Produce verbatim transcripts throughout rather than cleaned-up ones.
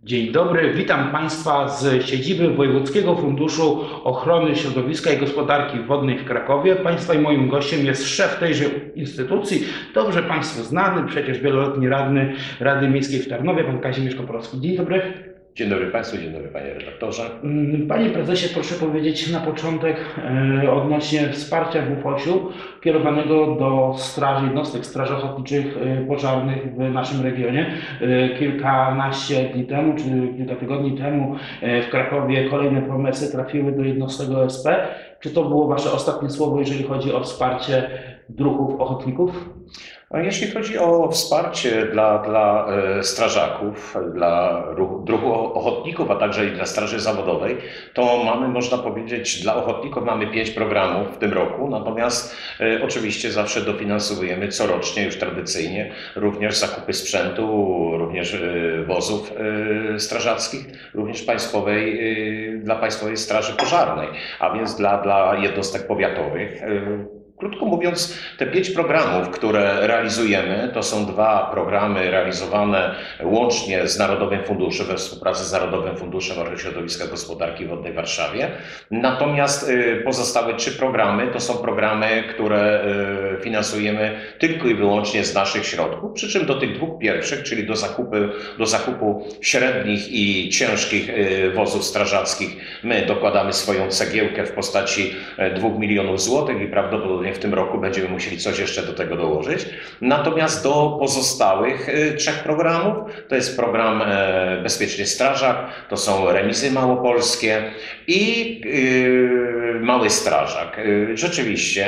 Dzień dobry, witam Państwa z siedziby Wojewódzkiego Funduszu Ochrony Środowiska i Gospodarki Wodnej w Krakowie. Państwa i moim gościem jest szef tejże instytucji, dobrze Państwu znany, przecież wieloletni radny Rady Miejskiej w Tarnowie, pan Kazimierz Koprowski. Dzień dobry. Dzień dobry Państwu, dzień dobry Panie redaktorze. Panie Prezesie, proszę powiedzieć na początek e, odnośnie wsparcia W F O ś-u kierowanego do straży, jednostek straży ochotniczych e, pożarnych w naszym regionie. E, kilkanaście dni temu, czy kilka tygodni temu e, w Krakowie kolejne promesy trafiły do jednostek O S P. Czy to było Wasze ostatnie słowo, jeżeli chodzi o wsparcie druhów ochotników? Jeśli chodzi o wsparcie dla, dla strażaków, dla druhu ochotników, a także i dla straży zawodowej, to mamy, można powiedzieć, dla ochotników mamy pięć programów w tym roku, natomiast e, oczywiście zawsze dofinansowujemy corocznie, już tradycyjnie, również zakupy sprzętu, również e, wozów e, strażackich, również państwowej, e, dla Państwowej Straży Pożarnej, a więc dla, dla jednostek powiatowych. E, Krótko mówiąc, te pięć programów, które realizujemy, to są dwa programy realizowane łącznie z Narodowym Funduszem, we współpracy z Narodowym Funduszem Ochrony Środowiska i Gospodarki Wodnej w Warszawie. Natomiast pozostałe trzy programy to są programy, które finansujemy tylko i wyłącznie z naszych środków. Przy czym do tych dwóch pierwszych, czyli do zakupu, do zakupu średnich i ciężkich wozów strażackich, my dokładamy swoją cegiełkę w postaci dwóch milionów złotych i prawdopodobnie w tym roku będziemy musieli coś jeszcze do tego dołożyć. Natomiast do pozostałych trzech programów, to jest program Bezpieczny Strażak, to są remizy małopolskie i Mały Strażak. Rzeczywiście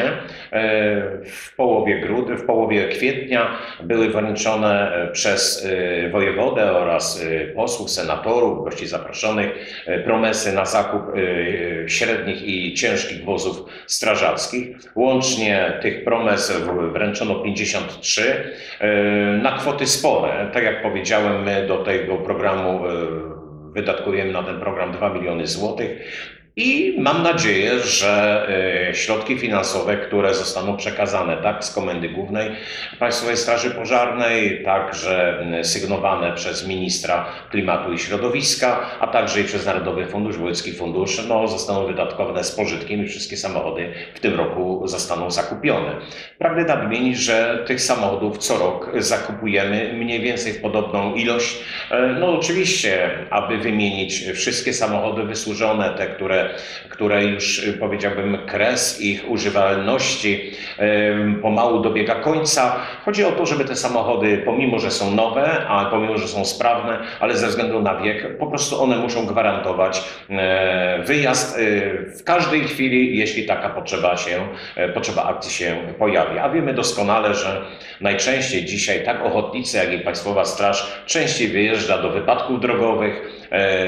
w połowie grudnia, w połowie kwietnia były wręczone przez wojewodę oraz posłów, senatorów, gości zaproszonych promesy na zakup średnich i ciężkich wozów strażackich. Łącznie tych promes wręczono pięćdziesiąt trzy na kwoty spore. Tak jak powiedziałem, my do tego programu wydatkujemy na ten program dwa miliony złotych. I mam nadzieję, że środki finansowe, które zostaną przekazane tak z Komendy Głównej Państwowej Straży Pożarnej, także sygnowane przez ministra klimatu i środowiska, a także i przez Narodowy Fundusz, Wojewódzki Fundusz, no, zostaną wydatkowane z pożytkiem i wszystkie samochody w tym roku zostaną zakupione. Pragnę nadmienić, że tych samochodów co rok zakupujemy mniej więcej w podobną ilość. No oczywiście, aby wymienić wszystkie samochody wysłużone, te, które które już powiedziałbym kres ich używalności pomału dobiega końca. Chodzi o to, żeby te samochody, pomimo że są nowe, a pomimo że są sprawne, ale ze względu na wiek, po prostu one muszą gwarantować wyjazd w każdej chwili, jeśli taka potrzeba się, potrzeba akcji się pojawi. A wiemy doskonale, że najczęściej dzisiaj tak ochotnicy, jak i Państwowa Straż częściej wyjeżdża do wypadków drogowych,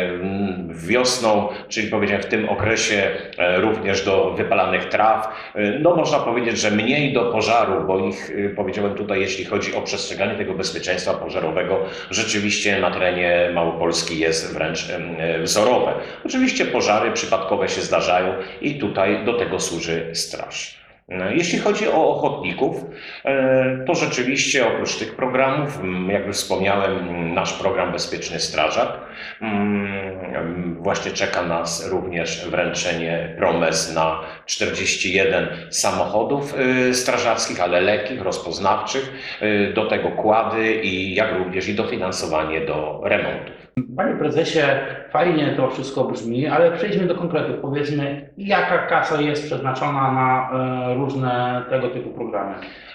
wiosną, czyli powiedziałem w tym okresie również do wypalanych traw. No można powiedzieć, że mniej do pożaru, bo ich, powiedziałem tutaj, jeśli chodzi o przestrzeganie tego bezpieczeństwa pożarowego, rzeczywiście na terenie Małopolski jest wręcz wzorowe. Oczywiście pożary przypadkowe się zdarzają i tutaj do tego służy straż. Jeśli chodzi o ochotników, to rzeczywiście oprócz tych programów, jak już wspomniałem, nasz program Bezpieczny Strażak, właśnie czeka nas również wręczenie promes na czterdzieści jeden samochodów strażackich, ale lekkich, rozpoznawczych, do tego kłady i jak również i dofinansowanie do remontów. Panie Prezesie, fajnie to wszystko brzmi, ale przejdźmy do konkretów. Powiedzmy, jaka kasa jest przeznaczona na e, różne tego typu programy?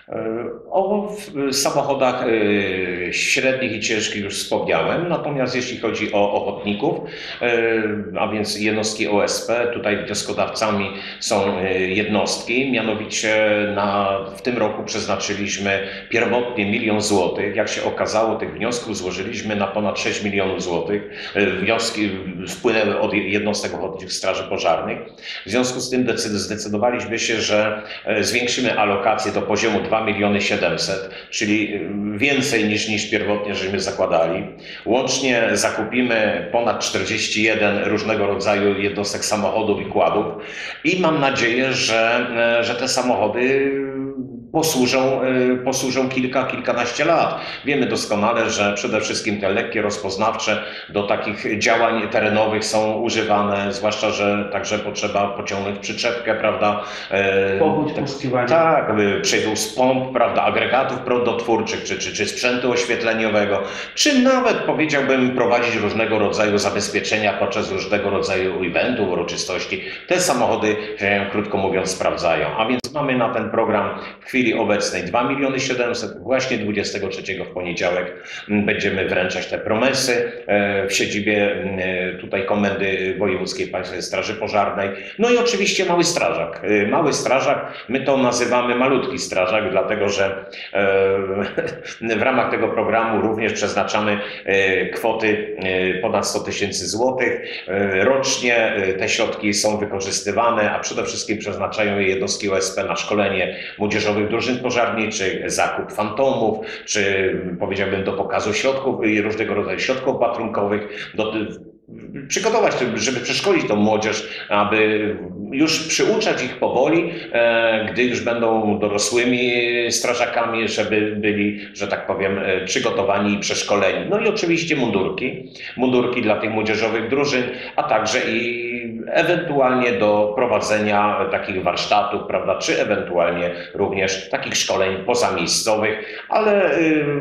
O samochodach średnich i ciężkich już wspomniałem, natomiast jeśli chodzi o ochotników, a więc jednostki O S P, tutaj wnioskodawcami są jednostki, mianowicie na, w tym roku przeznaczyliśmy pierwotnie milion złotych. Jak się okazało, tych wniosków złożyliśmy na ponad sześć milionów złotych. Wnioski wpłynęły od jednostek ochotniczych Straży Pożarnych. W związku z tym zdecydowaliśmy się, że zwiększymy alokację do poziomu dwa miliony siedemset, czyli więcej niż, niż pierwotnie żeśmy zakładali. Łącznie zakupimy ponad czterdzieści jeden różnego rodzaju jednostek samochodów i kładów i mam nadzieję, że, że te samochody posłużą, posłużą kilka, kilkanaście lat. Wiemy doskonale, że przede wszystkim te lekkie rozpoznawcze do takich działań terenowych są używane, zwłaszcza, że także potrzeba pociągnąć przyczepkę, prawda? Powódź, poszukiwanie. Tak, przejdą z pomp, prawda, agregatów prądotwórczych, czy, czy, czy sprzętu oświetleniowego, czy nawet powiedziałbym prowadzić różnego rodzaju zabezpieczenia podczas różnego rodzaju eventów, uroczystości. Te samochody, krótko mówiąc, sprawdzają. A więc mamy na ten program w chwili obecnej dwa miliony siedemset. Właśnie dwudziestego trzeciego w poniedziałek będziemy wręczać te promesy w siedzibie tutaj Komendy Wojewódzkiej Państwowej Straży Pożarnej. No i oczywiście mały strażak. Mały strażak, my to nazywamy malutki strażak, dlatego że w ramach tego programu również przeznaczamy kwoty ponad sto tysięcy złotych. Rocznie te środki są wykorzystywane, a przede wszystkim przeznaczają je jednostki O S P na szkolenie młodzieżowych drużyn pożarniczych, zakup fantomów, czy powiedziałbym do pokazu środków i różnego rodzaju środków opatrunkowych, do, przygotować, żeby przeszkolić tą młodzież, aby już przyuczać ich powoli, gdy już będą dorosłymi strażakami, żeby byli, że tak powiem, przygotowani i przeszkoleni. No i oczywiście mundurki, mundurki dla tych młodzieżowych drużyn, a także i ewentualnie do prowadzenia takich warsztatów, prawda, czy ewentualnie również takich szkoleń pozamiejscowych, ale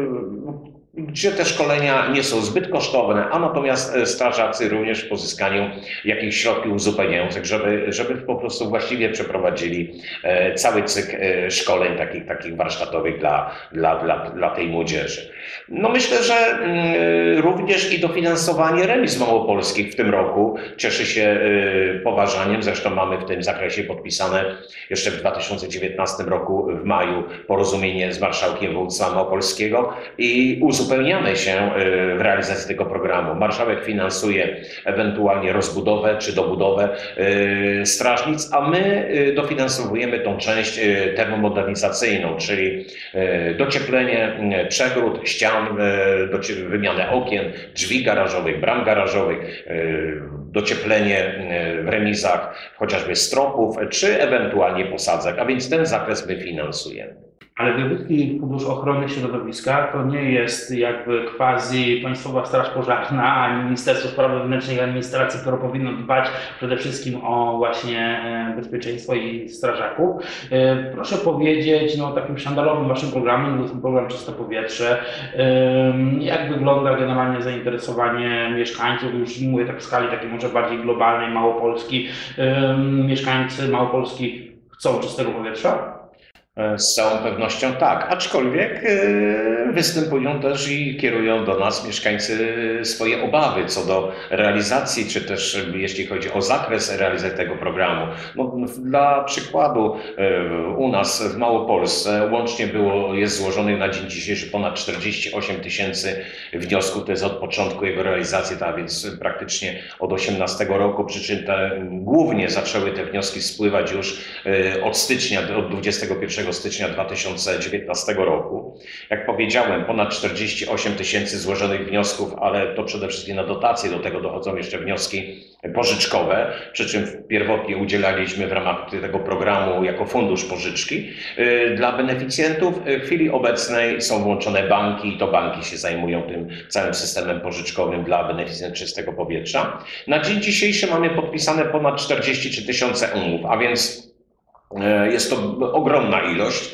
gdzie te szkolenia nie są zbyt kosztowne, a natomiast strażacy również w pozyskaniu jakichś środków uzupełniających, żeby, żeby po prostu właściwie przeprowadzili cały cykl szkoleń takich, takich warsztatowych dla, dla, dla, dla tej młodzieży. No myślę, że również i dofinansowanie remiz małopolskich w tym roku cieszy się poważaniem. Zresztą mamy w tym zakresie podpisane jeszcze w dwa tysiące dziewiętnastym roku w maju porozumienie z marszałkiem województwa małopolskiego i uzupełniamy się w realizacji tego programu. Marszałek finansuje ewentualnie rozbudowę czy dobudowę strażnic, a my dofinansowujemy tą część termomodernizacyjną, czyli docieplenie przegród, ścian, wymianę okien, drzwi garażowych, bram garażowych, docieplenie w remizach chociażby stropów, czy ewentualnie posadzek, a więc ten zakres my finansujemy. Ale Wojewódzki Fundusz Ochrony Środowiska to nie jest jakby quasi Państwowa Straż Pożarna, ani Ministerstwo Spraw Wewnętrznych, ani administracji, która powinna dbać przede wszystkim o właśnie bezpieczeństwo i strażaków. Proszę powiedzieć, no takim sztandarowym Waszym programem, to jest program Czyste Powietrze, jak wygląda generalnie zainteresowanie mieszkańców, już mówię tak w skali takiej może bardziej globalnej, Małopolski. Mieszkańcy Małopolski chcą czystego powietrza? Z całą pewnością tak, aczkolwiek występują też i kierują do nas mieszkańcy swoje obawy co do realizacji, czy też jeśli chodzi o zakres realizacji tego programu. No, dla przykładu u nas w Małopolsce łącznie było, jest złożonych na dzień dzisiejszy ponad czterdzieści osiem tysięcy wniosków, to jest od początku jego realizacji, a więc praktycznie od osiemnastego roku, przy czym te, głównie zaczęły te wnioski spływać już od stycznia, od dwudziestego pierwszego stycznia dwa tysiące dziewiętnastego roku. Jak powiedziałem, ponad czterdzieści osiem tysięcy złożonych wniosków, ale to przede wszystkim na dotacje, do tego dochodzą jeszcze wnioski pożyczkowe, przy czym pierwotnie udzielaliśmy w ramach tego programu jako fundusz pożyczki dla beneficjentów. W chwili obecnej są włączone banki i to banki się zajmują tym całym systemem pożyczkowym dla beneficjentów czystego powietrza. Na dzień dzisiejszy mamy podpisane ponad czterdzieści trzy tysiące umów, a więc jest to ogromna ilość.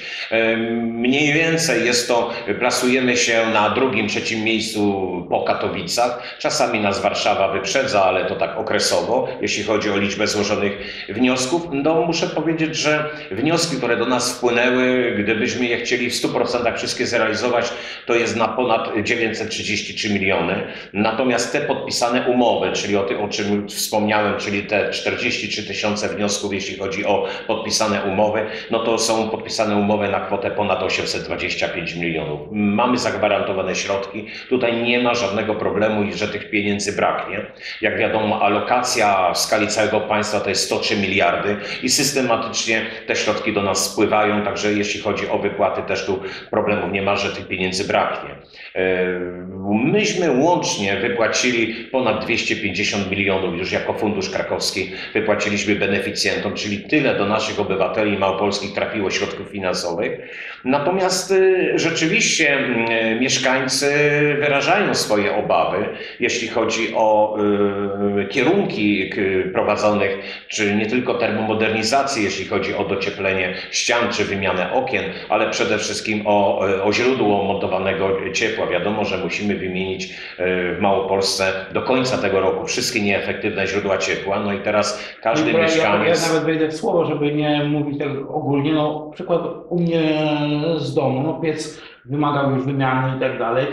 Mniej więcej jest to, plasujemy się na drugim, trzecim miejscu po Katowicach. Czasami nas Warszawa wyprzedza, ale to tak okresowo, jeśli chodzi o liczbę złożonych wniosków. No muszę powiedzieć, że wnioski, które do nas wpłynęły, gdybyśmy je chcieli w stu procentach wszystkie zrealizować, to jest na ponad dziewięćset trzydzieści trzy miliony. Natomiast te podpisane umowy, czyli o tym, o czym wspomniałem, czyli te czterdzieści trzy tysiące wniosków, jeśli chodzi o podpisane umowy, no to są podpisane umowy na kwotę ponad osiemset dwadzieścia pięć milionów. Mamy zagwarantowane środki, tutaj nie ma żadnego problemu, że tych pieniędzy braknie. Jak wiadomo, alokacja w skali całego państwa to jest sto trzy miliardy i systematycznie te środki do nas spływają, także jeśli chodzi o wypłaty też tu problemów nie ma, że tych pieniędzy braknie. Myśmy łącznie wypłacili ponad dwieście pięćdziesiąt milionów już jako Fundusz Krakowski wypłaciliśmy beneficjentom, czyli tyle do naszych obywateli małopolskich trafiło środków finansowych. Natomiast rzeczywiście mieszkańcy wyrażają swoje obawy, jeśli chodzi o kierunki prowadzonych, czy nie tylko termomodernizację, jeśli chodzi o docieplenie ścian, czy wymianę okien, ale przede wszystkim o, o źródło montowanego ciepła. Wiadomo, że musimy wymienić w Małopolsce do końca tego roku wszystkie nieefektywne źródła ciepła. No i teraz każdy ja, mieszkaniec... Ja, ja nawet wejdę w słowo, żeby nie mówić tak ogólnie. No, przykład u mnie z domu, no piec wymagał już wymiany i tak dalej.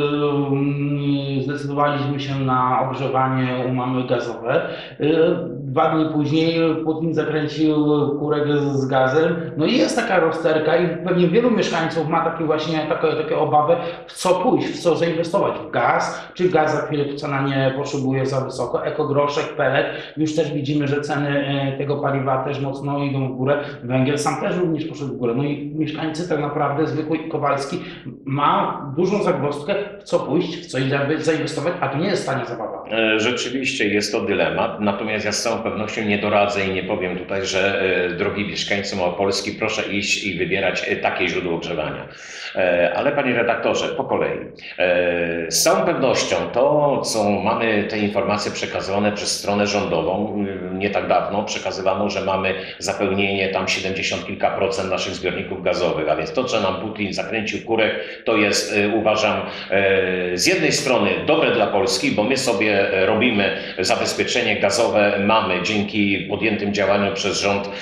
Zdecydowaliśmy się na ogrzewanie u mamy gazowe. Dwa dni później Putin zakręcił kurek z gazem. No i jest taka rozterka i pewnie wielu mieszkańców ma takie właśnie takie, takie obawy, w co pójść, w co zainwestować. W gaz, czy gaz za chwilę cena nie potrzebuje za wysoko, ekogroszek, pelet. Już też widzimy, że ceny tego paliwa też mocno idą w górę. Węgiel sam też również poszedł w górę. No i mieszkańcy tak naprawdę, zwykły Kowalski ma dużą zagwozdkę, w co pójść, w co zainwestować, a to nie jest tania zabawa. Rzeczywiście jest to dylemat, natomiast ja z całą pewnością nie doradzę i nie powiem tutaj, że drogi mieszkańcy Małopolski, proszę iść i wybierać takie źródło ogrzewania. Ale panie redaktorze, po kolei. Z całą pewnością to, co mamy te informacje przekazywane przez stronę rządową, nie tak dawno przekazywano, że mamy zapełnienie tam siedemdziesiąt kilka procent naszych zbiorników gazowych, a więc to, co nam Putin zakręcił kurek, to jest, uważam, z jednej strony dobre dla Polski, bo my sobie robimy zabezpieczenie gazowe, mamy dzięki podjętym działaniom przez rząd,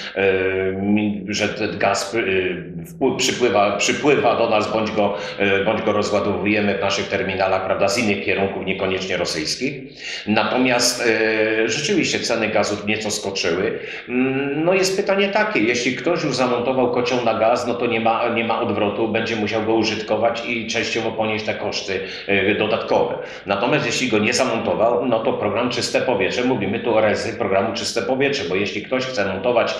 że ten gaz przypływa, przypływa do nas, bądź go, bądź go rozładowujemy w naszych terminalach, prawda, z innych kierunków, niekoniecznie rosyjskich. Natomiast rzeczywiście ceny gazu nieco skoczyły. No jest pytanie takie, jeśli ktoś już zamontował kocioł na gaz, no to nie ma, nie ma odwrotu, będzie musiał go użytkować i częściowo ponieść te koszty dodatkowe. Natomiast jeśli go nie zamontował, no to program Czyste Powietrze, mówimy tu o realizacji programu Czyste Powietrze, bo jeśli ktoś chce montować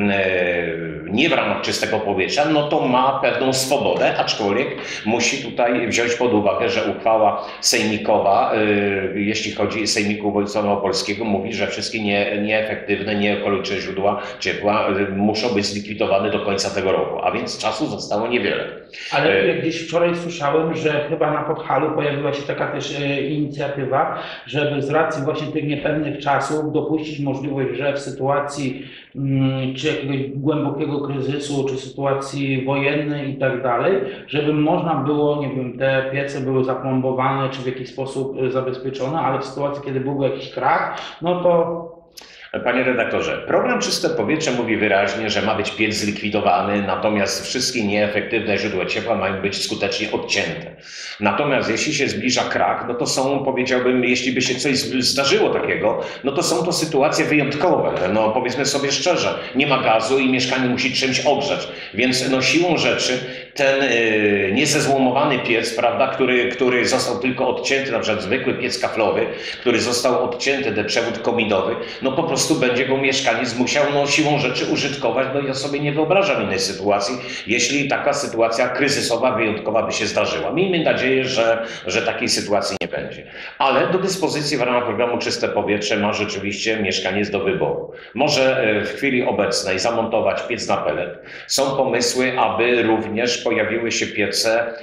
nie w ramach czystego powietrza, no to ma pewną swobodę, aczkolwiek musi tutaj wziąć pod uwagę, że uchwała sejmikowa, jeśli chodzi o Sejmiku Województwa Małopolskiego, mówi, że wszystkie nie, nieefektywne, nieekologiczne źródła ciepła muszą być zlikwidowane do końca tego roku, a więc czasu zostało niewiele. Ale jak gdzieś wczoraj słyszałem, że chyba na Podhalu pojawiła się taka też inicjatywa, żeby z racji właśnie tych niepewnych czasów dopuścić możliwość, że w sytuacji czy jakiegoś głębokiego kryzysu, czy sytuacji wojennej i tak dalej, żeby można było, nie wiem, te piece były zaplombowane, czy w jakiś sposób zabezpieczone, ale w sytuacji, kiedy byłby jakiś krach, no to... Panie redaktorze, program Czyste Powietrze mówi wyraźnie, że ma być piec zlikwidowany, natomiast wszystkie nieefektywne źródła ciepła mają być skutecznie odcięte. Natomiast jeśli się zbliża krach, no to są, powiedziałbym, jeśli by się coś zdarzyło takiego, no to są to sytuacje wyjątkowe. No powiedzmy sobie szczerze, nie ma gazu i mieszkanie musi czymś ogrzać, więc no siłą rzeczy ten yy, niezezłomowany piec, prawda, który, który został tylko odcięty, na przykład zwykły piec kaflowy, który został odcięty, ten przewód kominowy, no po prostu będzie go mieszkaniec musiał no, siłą rzeczy użytkować. No ja sobie nie wyobrażam innej sytuacji, jeśli taka sytuacja kryzysowa, wyjątkowa by się zdarzyła. Miejmy nadzieję, że, że takiej sytuacji nie będzie. Ale do dyspozycji w ramach programu Czyste Powietrze ma rzeczywiście mieszkaniec do wyboru. Może w chwili obecnej zamontować piec na pelet. Są pomysły, aby również pojawiły się piece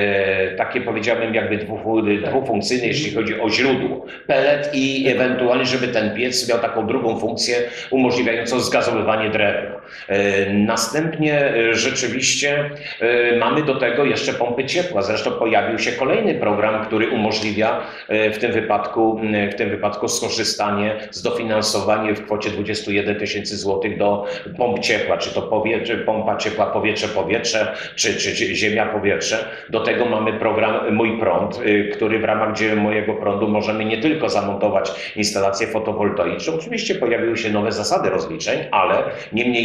e, takie, powiedziałbym, jakby dwufunkcyjne, jeśli chodzi o źródło. Pelet i ewentualnie, żeby ten piec miał taką drugą funkcję umożliwiającą zgazowywanie drewna. E, następnie e, rzeczywiście e, mamy do tego jeszcze pompy ciepła. Zresztą pojawił się kolejny program, który umożliwia e, w tym wypadku, e, w tym wypadku skorzystanie z dofinansowania w kwocie dwudziestu jeden tysięcy złotych do pomp ciepła, czy to powietrze, pompa ciepła powietrze-powietrze, czy, czy, czy ziemia-powietrze. Do tego mamy program Mój Prąd, e, który w ramach dzieł mojego prądu możemy nie tylko zamontować instalację fotowoltaiczną. Oczywiście pojawiły się nowe zasady rozliczeń, ale niemniej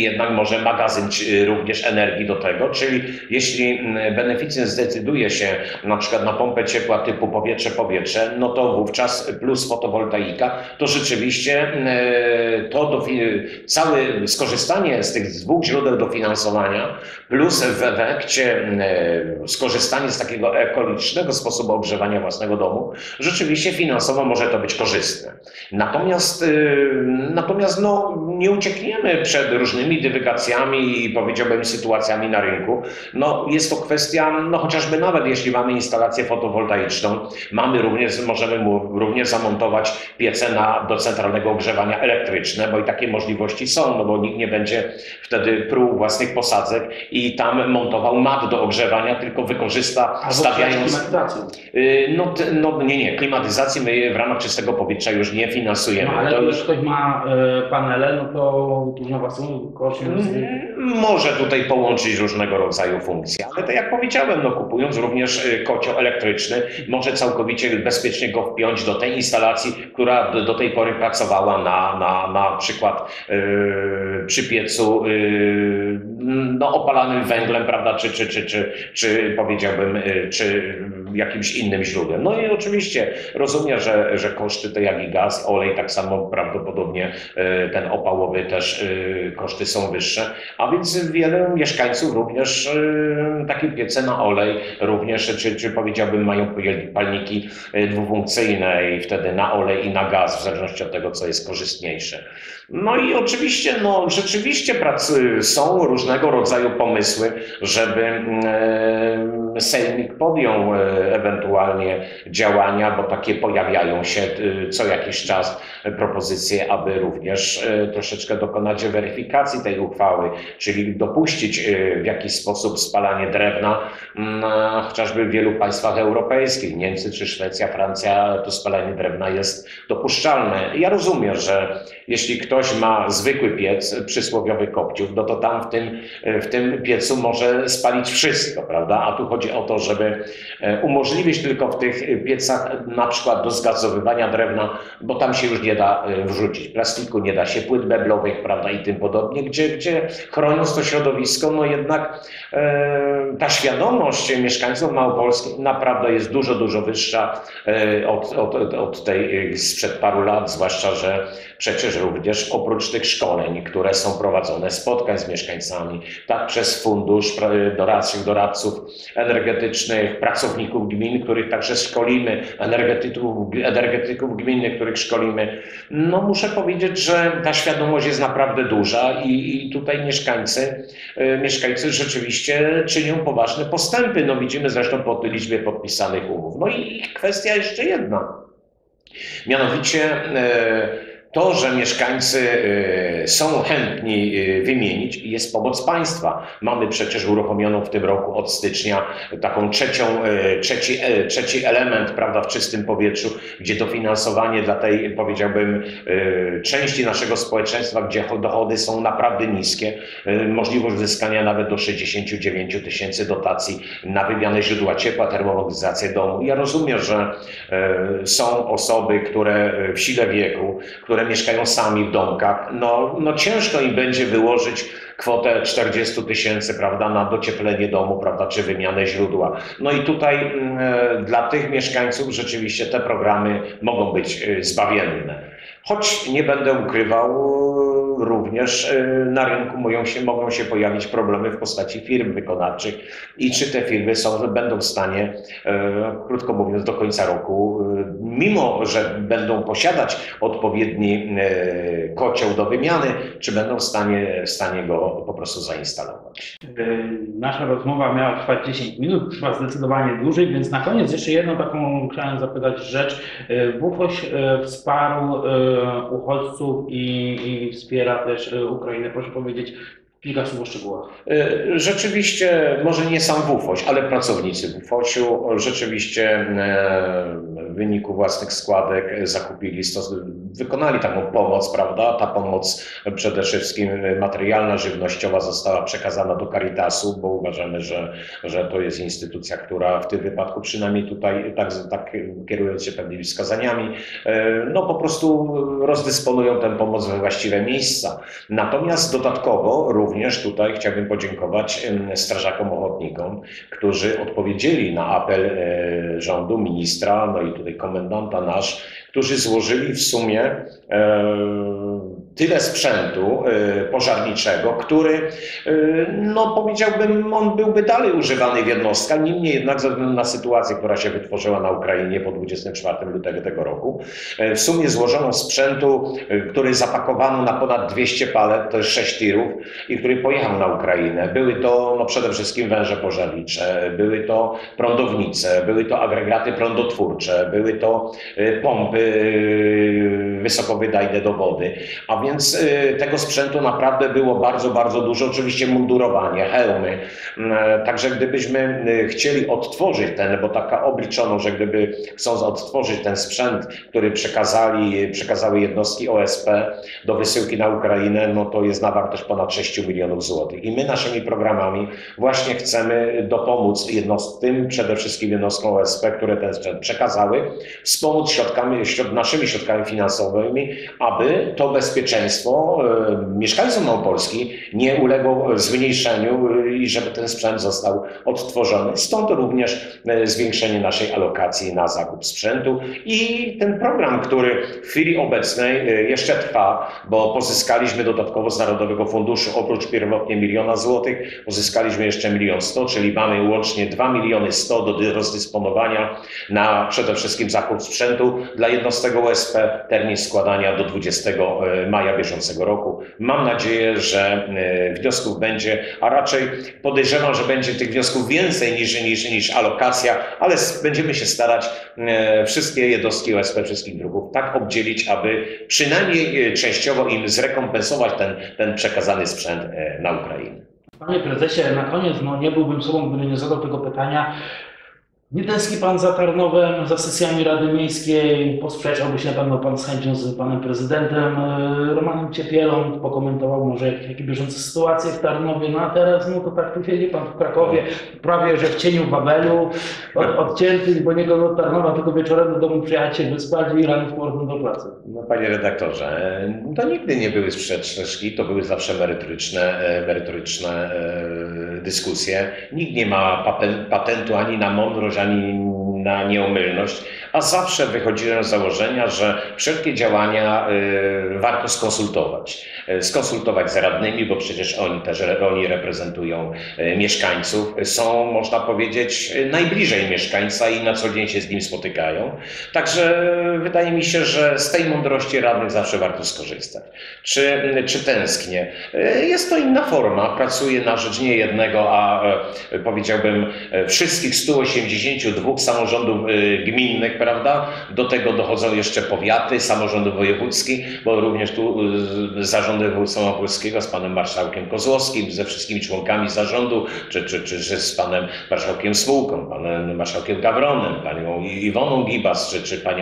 jednak może magazyn również energii do tego, czyli jeśli beneficjent zdecyduje się na przykład na pompę ciepła typu powietrze-powietrze, no to wówczas plus fotowoltaika, to rzeczywiście to do, całe skorzystanie z tych dwóch źródeł dofinansowania plus w efekcie skorzystanie z takiego ekologicznego sposobu ogrzewania własnego domu, rzeczywiście finansowo może to być korzystne. Natomiast, natomiast no, nie uciekniemy przed różnymi dywagacjami i powiedziałbym sytuacjami na rynku. No, jest to kwestia, no chociażby nawet jeśli mamy instalację fotowoltaiczną, mamy również, możemy mu również zamontować piece na, do centralnego ogrzewania elektryczne, bo i takie możliwości są, no bo nikt nie będzie wtedy pruł własnych posadzek i tam montował mat do ogrzewania, tylko wykorzysta Albo stawiając... klimatyzację. No, no nie, nie, klimatyzacji my w ramach czystego powietrza już nie finansujemy. No, ale to już ktoś ma y, panele, no to tu na własną kosztę. Może tutaj połączyć różnego rodzaju funkcje, ale tak jak powiedziałem, no kupując również kocioł elektryczny, może całkowicie bezpiecznie go wpiąć do tej instalacji, która do, do tej pory pracowała na, na, na przykład yy, przy piecu yy, no, opalanym węglem, prawda, czy, czy, czy, czy, czy powiedziałbym, yy, czy jakimś innym źródłem. No i oczywiście rozumiem, że, że koszty te jak i gaz, olej, tak samo prawdopodobnie yy, ten opałowy też yy, koszty są wyższe, a więc wiele mieszkańców również yy, takie piece na olej, również czy, czy powiedziałbym mają palniki dwufunkcyjne i wtedy na olej i na gaz, w zależności od tego, co jest korzystniejsze. No i oczywiście, no rzeczywiście pracy, są różnego rodzaju pomysły, żeby e, sejmik podjął e, ewentualnie działania, bo takie pojawiają się e, co jakiś czas propozycje, aby również e, troszeczkę dokonać weryfikacji tej uchwały, czyli dopuścić e, w jakiś sposób spalanie drewna, m, chociażby w wielu państwach europejskich, Niemcy czy Szwecja, Francja, to spalanie drewna jest dopuszczalne. Ja rozumiem, że jeśli ktoś ma zwykły piec, przysłowiowy kopciuch, no to tam w tym, w tym piecu może spalić wszystko, prawda? A tu chodzi o to, żeby umożliwić tylko w tych piecach na przykład do zgazowywania drewna, bo tam się już nie da wrzucić plastiku, nie da się płyt meblowych, prawda, i tym podobnie, gdzie, gdzie chroniąc to środowisko, no jednak e, ta świadomość mieszkańców Małopolski naprawdę jest dużo, dużo wyższa e, od, od, od tej sprzed paru lat, zwłaszcza, że przecież również oprócz tych szkoleń, które są prowadzone, spotkań z mieszkańcami, tak przez fundusz doradczych, doradców energetycznych, pracowników gmin, których także szkolimy, energetyków, energetyków gminnych, których szkolimy. No muszę powiedzieć, że ta świadomość jest naprawdę duża i, i tutaj mieszkańcy, mieszkańcy rzeczywiście czynią poważne postępy. No widzimy zresztą po liczbie podpisanych umów. No i kwestia jeszcze jedna. Mianowicie to, że mieszkańcy są chętni wymienić, jest pomoc państwa. Mamy przecież uruchomioną w tym roku od stycznia taką trzecią, trzeci, trzeci element, prawda, w czystym powietrzu, gdzie dofinansowanie dla tej, powiedziałbym, części naszego społeczeństwa, gdzie dochody są naprawdę niskie, możliwość uzyskania nawet do sześćdziesięciu dziewięciu tysięcy dotacji na wymianę źródła ciepła, termomodernizację domu. Ja rozumiem, że są osoby, które w sile wieku, które mieszkają sami w domkach, no, no ciężko im będzie wyłożyć kwotę czterdziestu tysięcy, prawda, na docieplenie domu, prawda, czy wymianę źródła. No i tutaj y, dla tych mieszkańców rzeczywiście te programy mogą być y, zbawienne. Choć nie będę ukrywał, również na rynku mogą się, mogą się pojawić problemy w postaci firm wykonawczych i czy te firmy są, będą w stanie, krótko mówiąc, do końca roku, mimo że będą posiadać odpowiedni kocioł do wymiany, czy będą w stanie, w stanie go po prostu zainstalować. Nasza rozmowa miała trwać dziesięć minut, trwa zdecydowanie dłużej, więc na koniec jeszcze jedną taką chciałem zapytać rzecz. WUFOŚ wsparł uchodźców i, i wspiera też Ukrainę. Proszę powiedzieć kilka słów o szczegółach. Rzeczywiście, może nie sam WUFOŚ, ale pracownicy WUFOŚ-u rzeczywiście w wyniku własnych składek zakupili, stos- wykonali taką pomoc, prawda? Ta pomoc przede wszystkim materialna, żywnościowa została przekazana do Caritasu, bo uważamy, że, że to jest instytucja, która w tym wypadku, przynajmniej tutaj, tak, tak kierując się pewnymi wskazaniami, no po prostu rozdysponują tę pomoc we właściwe miejsca. Natomiast dodatkowo również tutaj chciałbym podziękować strażakom ochotnikom, którzy odpowiedzieli na apel rządu, ministra, no i tutaj komendanta nasz, którzy złożyli w sumie e, tyle sprzętu e, pożarniczego, który, e, no powiedziałbym, on byłby dalej używany w jednostkach, niemniej jednak ze względu na sytuację, która się wytworzyła na Ukrainie po dwudziestego czwartego lutego tego roku, e, w sumie złożono sprzętu, e, który zapakowano na ponad dwieście palet, to jest sześć tirów, i który pojechał na Ukrainę. Były to no, przede wszystkim węże pożarnicze, były to prądownice, były to agregaty prądotwórcze, były to e, pompy wysokowydajne do wody, a więc tego sprzętu naprawdę było bardzo, bardzo dużo. Oczywiście mundurowanie, hełmy. Także gdybyśmy chcieli odtworzyć ten, bo taka obliczono, że gdyby chcąc odtworzyć ten sprzęt, który przekazali, przekazały jednostki O S P do wysyłki na Ukrainę, no to jest na wartość ponad sześć milionów złotych. I my naszymi programami właśnie chcemy dopomóc jednostkom, tym przede wszystkim jednostkom O S P, które ten sprzęt przekazały, wspomóc środkami, środ, naszymi środkami finansowymi, aby to bezpieczeństwo e, mieszkańcom Małopolski nie uległo zmniejszeniu i żeby ten sprzęt został odtworzony. Stąd również e, zwiększenie naszej alokacji na zakup sprzętu i ten program, który w chwili obecnej e, jeszcze trwa, bo pozyskaliśmy dodatkowo z Narodowego Funduszu oprócz pierwotnie miliona złotych, pozyskaliśmy jeszcze milion sto, czyli mamy łącznie dwa miliony sto do rozdysponowania na przede wszystkim zakup sprzętu dla jednostek O S P. Termin składania do dwudziestego maja bieżącego roku. Mam nadzieję, że wniosków będzie, a raczej podejrzewam, że będzie tych wniosków więcej niż, niż, niż alokacja, ale będziemy się starać wszystkie jednostki O S P wszystkich druhów tak obdzielić, aby przynajmniej częściowo im zrekompensować ten, ten przekazany sprzęt na Ukrainę. Panie prezesie, na koniec, no nie byłbym sobą, gdybym nie zadał tego pytania. Nie tęskni Pan za Tarnowem, za sesjami Rady Miejskiej? Posprzeczałby się na pewno Pan z chęcią z Panem Prezydentem Romanem Ciepielą, pokomentował może jak, jakie bieżące sytuacje w Tarnowie, no a teraz no to tak tu siedzi Pan w Krakowie, prawie że w cieniu Babelu, od, odcięty, bo nie do Tarnowa, tylko wieczorem do domu przyjechać się wyspać i rano z powrotem do pracy. No, panie redaktorze, to nigdy nie były sprzeczki, to były zawsze merytoryczne, merytoryczne dyskusje. Nikt nie ma patentu ani na mądrość, ani na nieomylność, a zawsze wychodziłem z założenia, że wszelkie działania y, warto skonsultować. Y, skonsultować z radnymi, bo przecież oni też oni reprezentują y, mieszkańców, są, można powiedzieć, najbliżej mieszkańca i na co dzień się z nim spotykają. Także wydaje mi się, że z tej mądrości radnych zawsze warto skorzystać. Czy, czy tęsknię? Y, jest to inna forma. Pracuję na rzecz nie jednego, a y, powiedziałbym wszystkich stu osiemdziesięciu dwóch samorządów gminnych, prawda? Do tego dochodzą jeszcze powiaty, samorządy wojewódzkie, bo również tu zarządy województwa małopolskiego z panem marszałkiem Kozłowskim, ze wszystkimi członkami zarządu, czy, czy, czy, czy z panem marszałkiem Smułką, panem marszałkiem Gawronem, panią Iwoną Gibas, czy, czy panią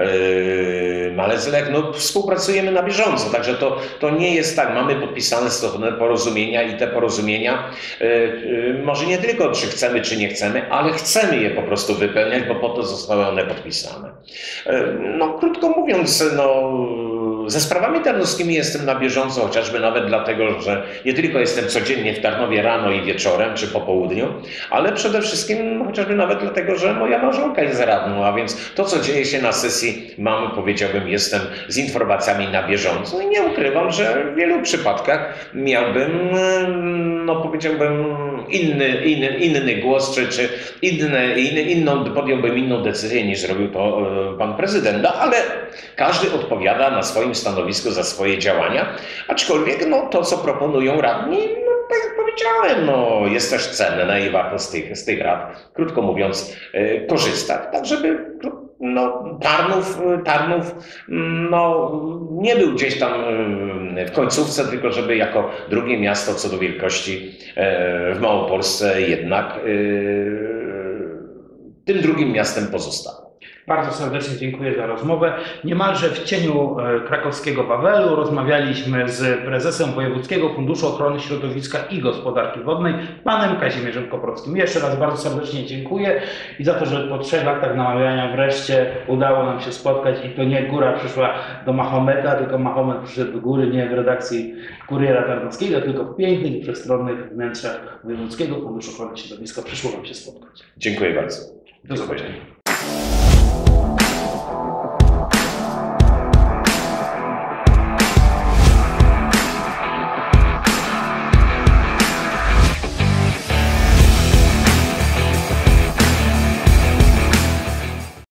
yy, Malec-Lech, no współpracujemy na bieżąco, także to, to nie jest tak, mamy podpisane stosowne porozumienia i te porozumienia yy, yy, może nie tylko czy chcemy, czy nie chcemy, ale chcemy je po prostu wypełniać, bo po to zostały one podpisane. No krótko mówiąc, no, ze sprawami tarnowskimi jestem na bieżąco, chociażby nawet dlatego, że nie tylko jestem codziennie w Tarnowie rano i wieczorem, czy po południu, ale przede wszystkim chociażby nawet dlatego, że moja małżonka jest radną, a więc to, co dzieje się na sesji, mam, powiedziałbym, jestem z informacjami na bieżąco i nie ukrywam, że w wielu przypadkach miałbym, no powiedziałbym, inny, inny, inny głos, czy, czy inny, inny, inną, podjąłbym inną decyzję niż zrobił to pan prezydent, no, ale każdy odpowiada na swoim stanowisku za swoje działania, aczkolwiek no, to, co proponują radni, no, tak jak powiedziałem, no, jest też cenne i warto z tych, z tych rad, krótko mówiąc, yy, korzystać, tak żeby no, Tarnów, Tarnów no, nie był gdzieś tam w końcówce, tylko żeby jako drugie miasto co do wielkości w Małopolsce jednak tym drugim miastem pozostało. Bardzo serdecznie dziękuję za rozmowę. Niemalże w cieniu e, krakowskiego Wawelu rozmawialiśmy z prezesem Wojewódzkiego Funduszu Ochrony Środowiska i Gospodarki Wodnej, panem Kazimierzem Koprowskim. Jeszcze raz bardzo serdecznie dziękuję i za to, że po trzech latach namawiania wreszcie udało nam się spotkać i to nie góra przyszła do Mahometa, tylko Mahomet przyszedł do góry, nie w redakcji Kuriera Tarnowskiego, tylko w pięknych i przestronnych wnętrzach Wojewódzkiego Funduszu Ochrony Środowiska przyszło nam się spotkać. Dziękuję bardzo. Do zobaczenia.